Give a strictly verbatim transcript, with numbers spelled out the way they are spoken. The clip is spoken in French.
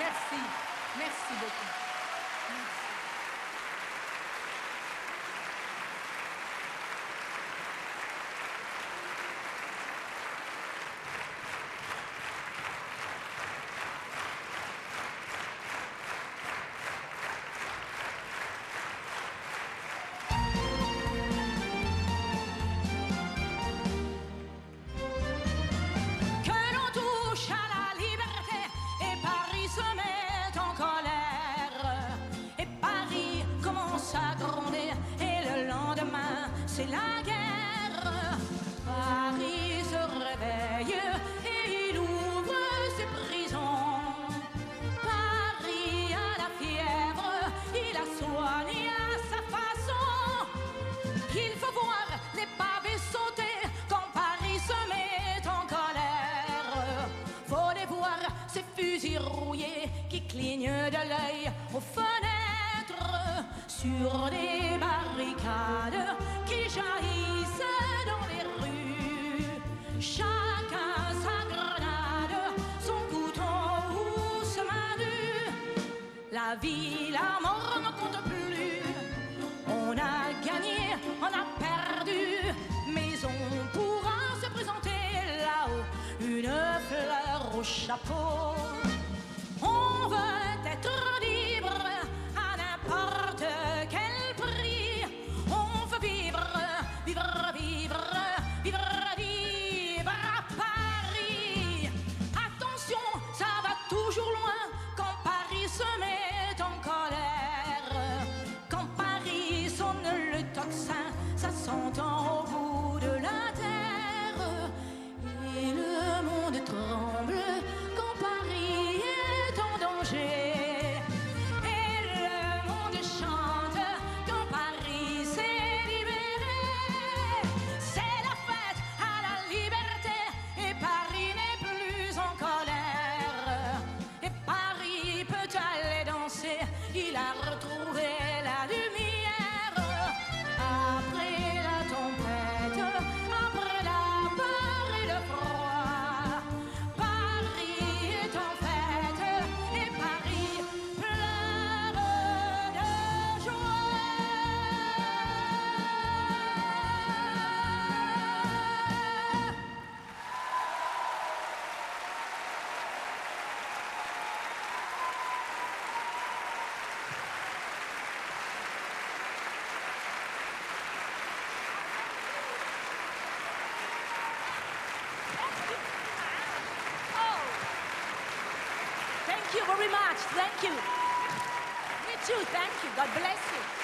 Merci. Merci beaucoup. Merci. C'est la guerre. Paris se réveille et il ouvre ses prisons. Paris a la fièvre, il la soigne à sa façon. Il faut voir les pavés sauter quand Paris se met en colère. Faut les voir ces fusils rouillés qui clignent de l'œil aux fenêtres sur des barricades qui jaillissent dans les rues. Chacun sa grenade, son couteau ou sa main. La vie, la mort ne compte plus. On a gagné, on a perdu, mais on pourra se présenter là-haut, une fleur au chapeau. On veut être libre à n'importe quel prix. On veut vivre, vivre, vivre, vivre, vivre à Paris. Attention, ça va toujours loin quand Paris se met en colère. Quand Paris sonne le tocsin, ça s'entend au bout de la terre. Et le monde tremble quand Paris est en danger. Il a retrouvé la lumière après la tempête, après la peur et le froid. Paris est en fête et Paris pleure de joie. Thank you very much. Thank you. Me too. Thank you. God bless you.